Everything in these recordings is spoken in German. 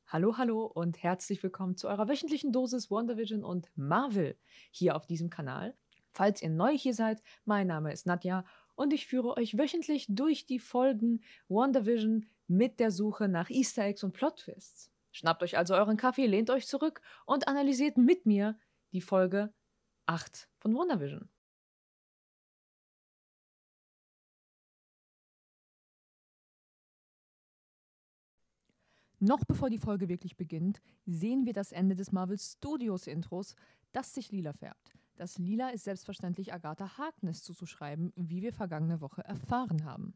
Hallo, hallo und herzlich willkommen zu eurer wöchentlichen Dosis WandaVision und Marvel hier auf diesem Kanal. Falls ihr neu hier seid, mein Name ist Nadja und ich führe euch wöchentlich durch die Folgen WandaVision mit der Suche nach Easter Eggs und Plot-Twists. Schnappt euch also euren Kaffee, lehnt euch zurück und analysiert mit mir die Folge 8 von WandaVision. Noch bevor die Folge wirklich beginnt, sehen wir das Ende des Marvel Studios Intros, das sich lila färbt. Das Lila ist selbstverständlich Agatha Harkness zuzuschreiben, wie wir vergangene Woche erfahren haben.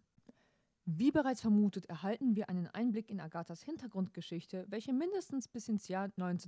Wie bereits vermutet, erhalten wir einen Einblick in Agathas Hintergrundgeschichte, welche mindestens bis ins Jahr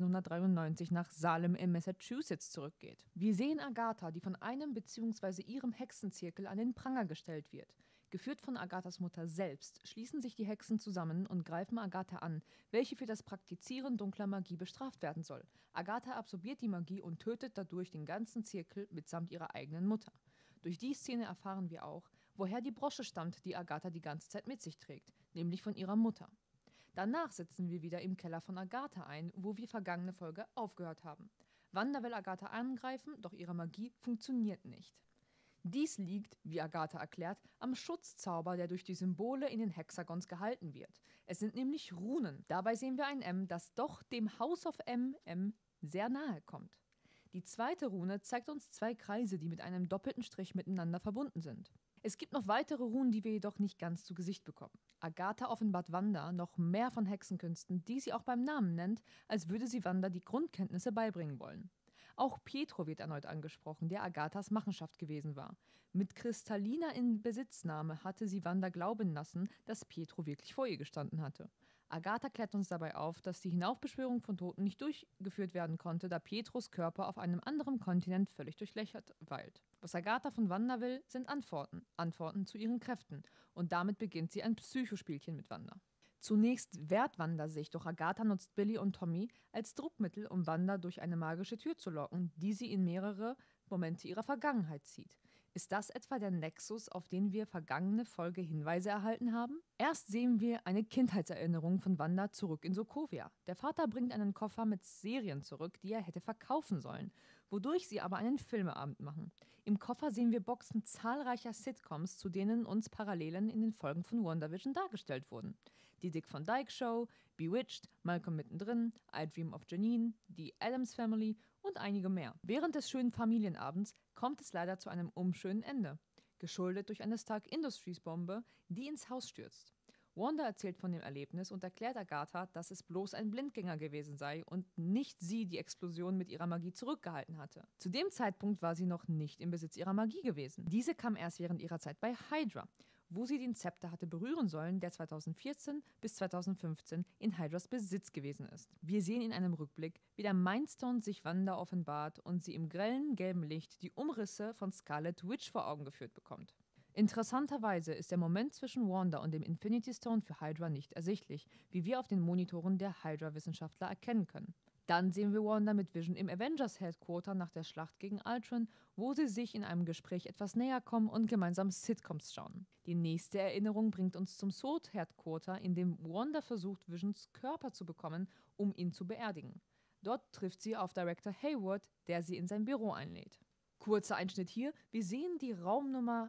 1993 nach Salem in Massachusetts zurückgeht. Wir sehen Agatha, die von einem bzw. ihrem Hexenzirkel an den Pranger gestellt wird. Geführt von Agathas Mutter selbst, schließen sich die Hexen zusammen und greifen Agatha an, welche für das Praktizieren dunkler Magie bestraft werden soll. Agatha absorbiert die Magie und tötet dadurch den ganzen Zirkel mitsamt ihrer eigenen Mutter. Durch die Szene erfahren wir auch, woher die Brosche stammt, die Agatha die ganze Zeit mit sich trägt, nämlich von ihrer Mutter. Danach setzen wir wieder im Keller von Agatha ein, wo wir vergangene Folge aufgehört haben. Wanda will Agatha angreifen, doch ihre Magie funktioniert nicht. Dies liegt, wie Agatha erklärt, am Schutzzauber, der durch die Symbole in den Hexagons gehalten wird. Es sind nämlich Runen. Dabei sehen wir ein M, das doch dem House of M sehr nahe kommt. Die zweite Rune zeigt uns zwei Kreise, die mit einem doppelten Strich miteinander verbunden sind. Es gibt noch weitere Runen, die wir jedoch nicht ganz zu Gesicht bekommen. Agatha offenbart Wanda noch mehr von Hexenkünsten, die sie auch beim Namen nennt, als würde sie Wanda die Grundkenntnisse beibringen wollen. Auch Pietro wird erneut angesprochen, der Agathas Machenschaft gewesen war. Mit Kristallina in Besitznahme hatte sie Wanda glauben lassen, dass Pietro wirklich vor ihr gestanden hatte. Agatha klärt uns dabei auf, dass die Hinaufbeschwörung von Toten nicht durchgeführt werden konnte, da Pietros Körper auf einem anderen Kontinent völlig durchlöchert weilt. Was Agatha von Wanda will, sind Antworten. Antworten zu ihren Kräften. Und damit beginnt sie ein Psychospielchen mit Wanda. Zunächst wehrt Wanda sich, doch Agatha nutzt Billy und Tommy als Druckmittel, um Wanda durch eine magische Tür zu locken, die sie in mehrere Momente ihrer Vergangenheit zieht. Ist das etwa der Nexus, auf den wir vergangene Folge Hinweise erhalten haben? Erst sehen wir eine Kindheitserinnerung von Wanda zurück in Sokovia. Der Vater bringt einen Koffer mit Serien zurück, die er hätte verkaufen sollen, wodurch sie aber einen Filmeabend machen. Im Koffer sehen wir Boxen zahlreicher Sitcoms, zu denen uns Parallelen in den Folgen von WandaVision dargestellt wurden. Die Dick Van Dyke Show, Bewitched, Malcolm mittendrin, I Dream of Janine, die Addams Family und einige mehr. Während des schönen Familienabends kommt es leider zu einem unschönen Ende, geschuldet durch eine Stark Industries Bombe, die ins Haus stürzt. Wanda erzählt von dem Erlebnis und erklärt Agatha, dass es bloß ein Blindgänger gewesen sei und nicht sie die Explosion mit ihrer Magie zurückgehalten hatte. Zu dem Zeitpunkt war sie noch nicht im Besitz ihrer Magie gewesen. Diese kam erst während ihrer Zeit bei Hydra, wo sie den Zepter hatte berühren sollen, der 2014 bis 2015 in Hydras Besitz gewesen ist. Wir sehen in einem Rückblick, wie der Mindstone sich Wanda offenbart und sie im grellen gelben Licht die Umrisse von Scarlet Witch vor Augen geführt bekommt. Interessanterweise ist der Moment zwischen Wanda und dem Infinity Stone für Hydra nicht ersichtlich, wie wir auf den Monitoren der Hydra-Wissenschaftler erkennen können. Dann sehen wir Wanda mit Vision im Avengers Headquarter nach der Schlacht gegen Ultron, wo sie sich in einem Gespräch etwas näher kommen und gemeinsam Sitcoms schauen. Die nächste Erinnerung bringt uns zum SWORD Headquarter, in dem Wanda versucht, Visions Körper zu bekommen, um ihn zu beerdigen. Dort trifft sie auf Director Hayward, der sie in sein Büro einlädt. Kurzer Einschnitt hier. Wir sehen die Raumnummer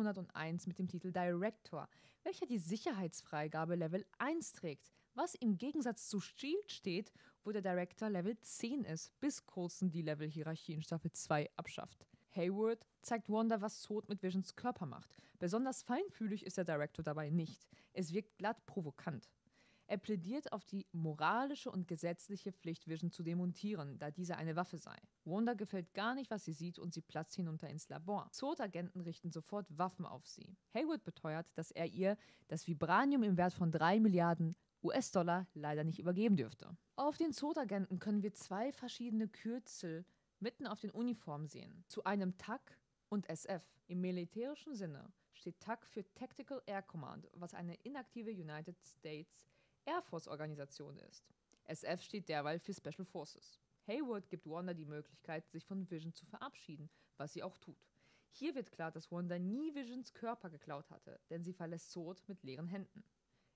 101 mit dem Titel Director, welcher die Sicherheitsfreigabe Level 1 trägt, was im Gegensatz zu SHIELD steht, wo der Director Level 10 ist, bis Coulson die Level-Hierarchie in Staffel 2 abschafft. Hayward zeigt Wanda, was Sword mit Visions Körper macht. Besonders feinfühlig ist der Director dabei nicht. Es wirkt glatt provokant. Er plädiert auf die moralische und gesetzliche Pflicht, Vision zu demontieren, da diese eine Waffe sei. Wanda gefällt gar nicht, was sie sieht und sie platzt hinunter ins Labor. SWORD-Agenten richten sofort Waffen auf sie. Hayward beteuert, dass er ihr das Vibranium im Wert von 3 Milliarden US-Dollar leider nicht übergeben dürfte. Auf den SWORD-Agenten können wir zwei verschiedene Kürzel mitten auf den Uniformen sehen. Zu einem TAC und SF. Im militärischen Sinne steht TAC für Tactical Air Command, was eine inaktive United States Air Force-Organisation ist. SF steht derweil für Special Forces. Hayward gibt Wanda die Möglichkeit, sich von Vision zu verabschieden, was sie auch tut. Hier wird klar, dass Wanda nie Visions Körper geklaut hatte, denn sie verlässt SWORD mit leeren Händen.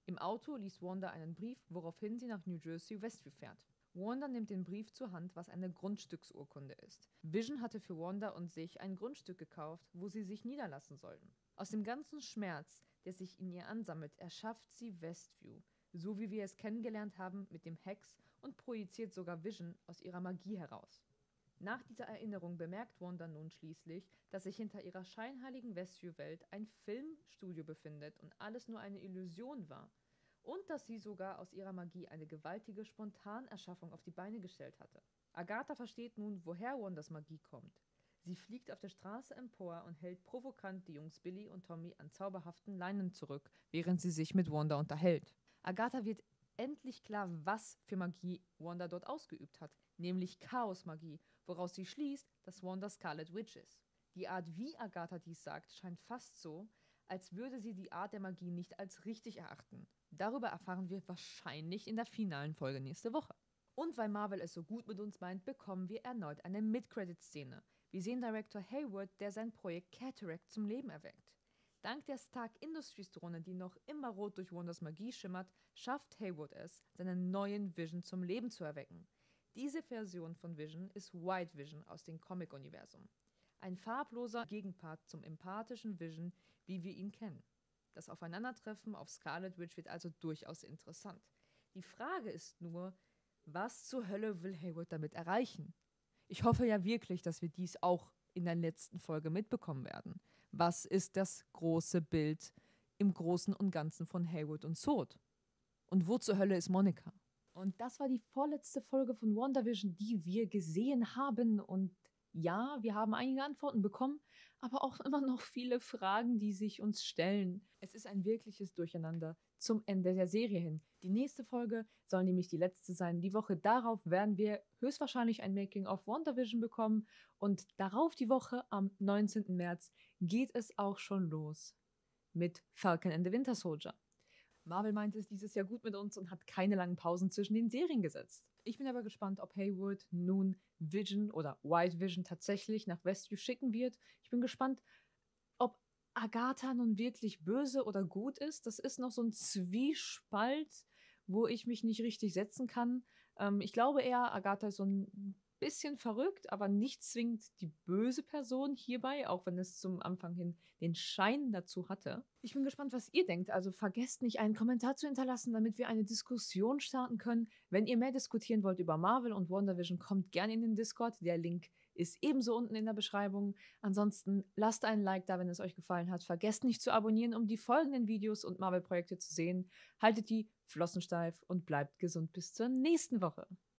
Im Auto liest Wanda einen Brief, woraufhin sie nach New Jersey Westview fährt. Wanda nimmt den Brief zur Hand, was eine Grundstücksurkunde ist. Vision hatte für Wanda und sich ein Grundstück gekauft, wo sie sich niederlassen sollten. Aus dem ganzen Schmerz, der sich in ihr ansammelt, erschafft sie Westview, so wie wir es kennengelernt haben mit dem Hex, und projiziert sogar Vision aus ihrer Magie heraus. Nach dieser Erinnerung bemerkt Wanda nun schließlich, dass sich hinter ihrer scheinheiligen Westview-Welt ein Filmstudio befindet und alles nur eine Illusion war. Und dass sie sogar aus ihrer Magie eine gewaltige Spontanerschaffung auf die Beine gestellt hatte. Agatha versteht nun, woher Wandas Magie kommt. Sie fliegt auf der Straße empor und hält provokant die Jungs Billy und Tommy an zauberhaften Leinen zurück, während sie sich mit Wanda unterhält. Agatha wird endlich klar, was für Magie Wanda dort ausgeübt hat, nämlich Chaosmagie, woraus sie schließt, dass Wanda Scarlet Witch ist. Die Art, wie Agatha dies sagt, scheint fast so, als würde sie die Art der Magie nicht als richtig erachten. Darüber erfahren wir wahrscheinlich in der finalen Folge nächste Woche. Und weil Marvel es so gut mit uns meint, bekommen wir erneut eine Mid-Credit-Szene. Wir sehen Director Hayward, der sein Projekt Cataract zum Leben erweckt. Dank der Stark Industries Drohne, die noch immer rot durch Wandas Magie schimmert, schafft Hayward es, seinen neuen Vision zum Leben zu erwecken. Diese Version von Vision ist White Vision aus dem Comic-Universum. Ein farbloser Gegenpart zum empathischen Vision, wie wir ihn kennen. Das Aufeinandertreffen auf Scarlet Witch wird also durchaus interessant. Die Frage ist nur, was zur Hölle will Hayward damit erreichen? Ich hoffe ja wirklich, dass wir dies auch in der letzten Folge mitbekommen werden. Was ist das große Bild im Großen und Ganzen von Hayward und Sword? Und wo zur Hölle ist Monica? Und das war die vorletzte Folge von WandaVision, die wir gesehen haben. Und ja, wir haben einige Antworten bekommen, aber auch immer noch viele Fragen, die sich uns stellen. Es ist ein wirkliches Durcheinander zum Ende der Serie hin. Die nächste Folge soll nämlich die letzte sein. Die Woche darauf werden wir höchstwahrscheinlich ein Making-of WandaVision bekommen. Und darauf die Woche, am 19. März, geht es auch schon los mit Falcon and the Winter Soldier. Marvel meint es dieses Jahr gut mit uns und hat keine langen Pausen zwischen den Serien gesetzt. Ich bin aber gespannt, ob Hayward nun Vision oder White Vision tatsächlich nach Westview schicken wird. Ich bin gespannt, ob Agatha nun wirklich böse oder gut ist. Das ist noch so ein Zwiespalt, wo ich mich nicht richtig setzen kann. Ich glaube eher, Agatha ist so ein bisschen verrückt, aber nicht zwingend die böse Person hierbei, auch wenn es zum Anfang hin den Schein dazu hatte. Ich bin gespannt, was ihr denkt. Also vergesst nicht, einen Kommentar zu hinterlassen, damit wir eine Diskussion starten können. Wenn ihr mehr diskutieren wollt über Marvel und WandaVision, kommt gerne in den Discord. Der Link ist ebenso unten in der Beschreibung. Ansonsten lasst einen Like da, wenn es euch gefallen hat. Vergesst nicht zu abonnieren, um die folgenden Videos und Marvel-Projekte zu sehen. Haltet die Flossen steif und bleibt gesund bis zur nächsten Woche.